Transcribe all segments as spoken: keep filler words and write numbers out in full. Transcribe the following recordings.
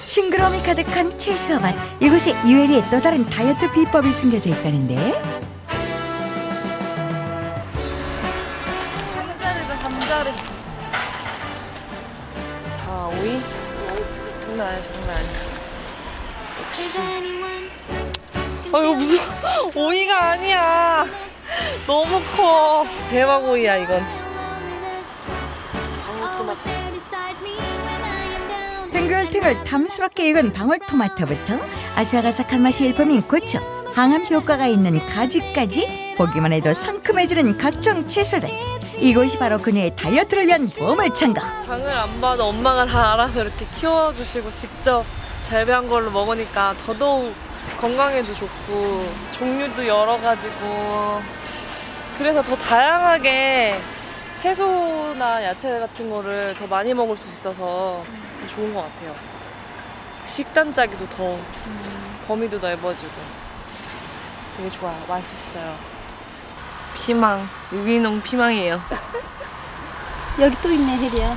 싱그러움이 가득한 채소밭. 이곳에 유혜리의 또 다른 다이어트 비법이 숨겨져 있다는데. 잠자리다 잠자리. 자, 오이? 장난 아니야, 장난 아니야. 역시. 아, 이거 무슨 오이가 아니야. 너무 커. 대박 오이야, 이건. 방울토마토. 탱글탱글 탐스럽게 익은 방울토마토부터 아삭아삭한 맛이 일품인 고추, 항암 효과가 있는 가지까지 보기만 해도 상큼해지는 각종 채소들. 이곳이 바로 그녀의 다이어트를 위한 보물창고. 장을 안 봐도 엄마가 다 알아서 이렇게 키워주시고 직접 재배한 걸로 먹으니까 더더욱 건강에도 좋고 종류도 여러 가지고, 그래서 더 다양하게 채소나 야채 같은 거를 더 많이 먹을 수 있어서 좋은 것 같아요. 식단 짜기도 더 음. 범위도 넓어지고 되게 좋아요. 맛있어요. 피망, 유기농 피망이에요. 여기 또 있네, 혜리야.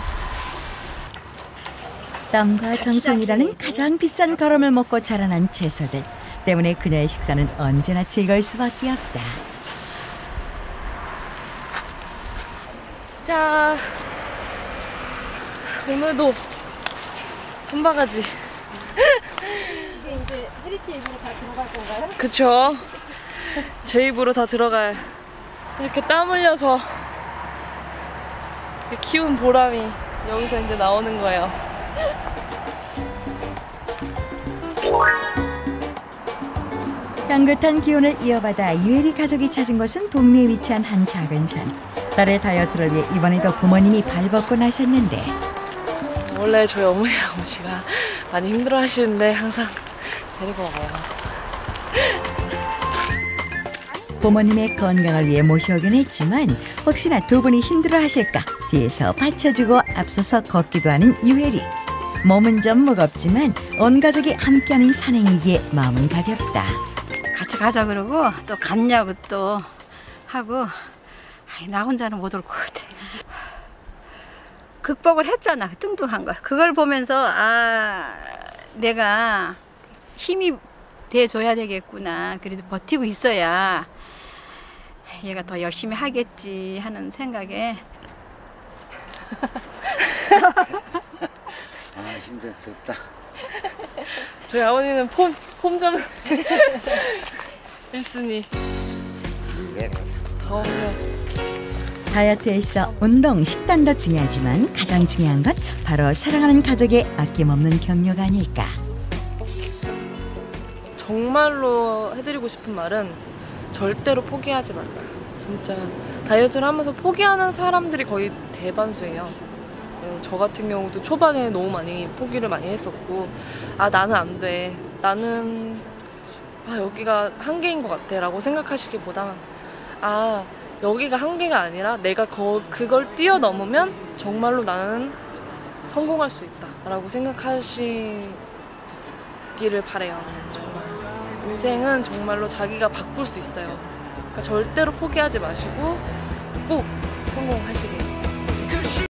땀과 정성이라는 가장 비싼 걸음을 먹고 자라난 채소들 때문에 그녀의 식사는 언제나 즐거울 수밖에 없다. 자, 오늘도 한 바가지. 이게 이제 혜리 씨 입으로 다 들어갈 건가요? 그쵸. 제 입으로 다 들어갈. 이렇게 땀 흘려서 키운 보람이 여기서 이제 나오는 거예요. 향긋한 기운을 이어받아 유혜리 가족이 찾은 곳은 동네에 위치한 한 작은 산. 딸의 다이어트를 위해 이번에도 부모님이 발벗고 나섰는데, 원래 저희 어머니 아버지가 많이 힘들어 하시는데 항상 데리고 와요. 부모님의 건강을 위해 모셔오긴 했지만 혹시나 두 분이 힘들어 하실까 뒤에서 받쳐주고 앞서서 걷기도 하는 유혜리. 몸은 좀 무겁지만 온 가족이 함께하는 산행이기에 마음은 가볍다. 같이 가자 그러고 또 갔냐고 또 하고, 아이, 나 혼자는 못 올 것 같아. 극복을 했잖아, 뚱뚱한 거. 그걸 보면서 아, 내가 힘이 돼줘야 되겠구나. 그래도 버티고 있어야 얘가 더 열심히 하겠지 하는 생각에. 아, 힘들었다. 저희 아버님은 폼, 폼좀 일순위. 더우면. 다이어트에 있어 운동, 식단도 중요하지만 가장 중요한 건 바로 사랑하는 가족의 아낌없는 격려가 아닐까. 정말로 해드리고 싶은 말은 절대로 포기하지 말아요. 진짜 다이어트를 하면서 포기하는 사람들이 거의 대반수예요. 네, 저 같은 경우도 초반에 너무 많이 포기를 많이 했었고, 아, 나는 안 돼, 나는 아, 여기가 한계인 것 같아 라고 생각하시기보다, 아, 여기가 한계가 아니라 내가 거, 그걸 뛰어넘으면 정말로 나는 성공할 수 있다 라고 생각하시기를 바래요. 정말 인생은 정말로 자기가 바꿀 수 있어요. 그러니까 절대로 포기하지 마시고 꼭 성공하시길